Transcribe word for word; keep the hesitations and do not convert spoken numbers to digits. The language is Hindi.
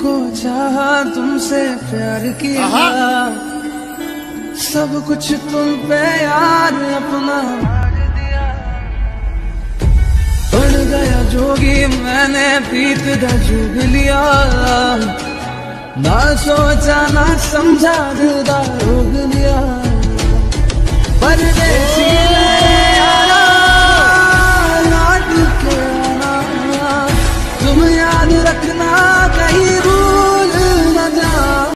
तुमको चाहा, तुमसे प्यार किया, सब कुछ तुम पे यार अपना दिया। बन गया जोगी मैंने प्रीत दा जुग लिया, ना सोचा ना समझा दिल दा रोग लिया। परदेसी